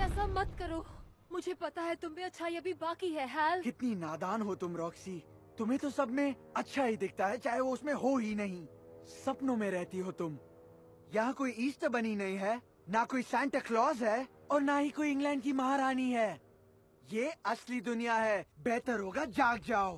ऐसा मत करो। मुझे पता है तुम में अच्छाई अभी बाकी है हैल। कितनी नादान हो तुम रॉक्सी। तुम्हें तो सब में अच्छा ही दिखता है, चाहे वो उसमें हो ही नहीं। सपनों में रहती हो तुम। यहाँ कोई ईस्टर बनी नहीं है, ना कोई सांता क्लॉज है, और ना ही कोई इंग्लैंड की महारानी है। ये असली दुनिया है। बेहतर होगा जाग जाओ।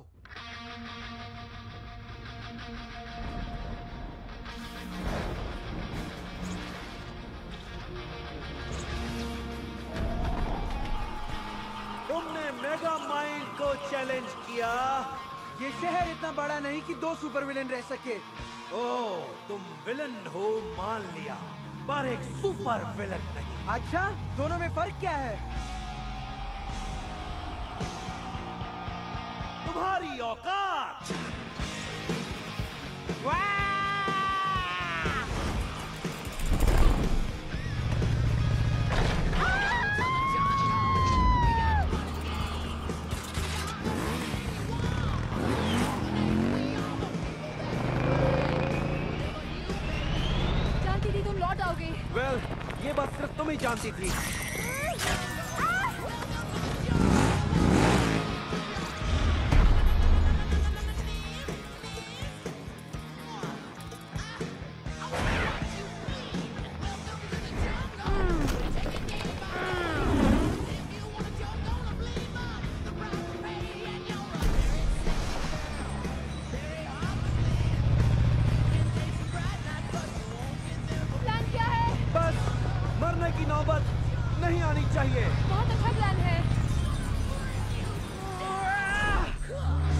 तुमने मेगा माइंड को चैलेंज किया। ये शहर इतना बड़ा नहीं कि 2 सुपर विलेन रह सके। ओह, तुम विलन हो मान लिया, पर एक सुपर विलन नहीं। अच्छा, दोनों में फर्क क्या है? तुम्हारी औकात। जानती थी तुम लौट आओगे। वेल, ये बात सिर्फ तुम ही जानती थी। प्लान क्या है? बस मरने की नौबत नहीं आनी चाहिए। बहुत अच्छा प्लान है।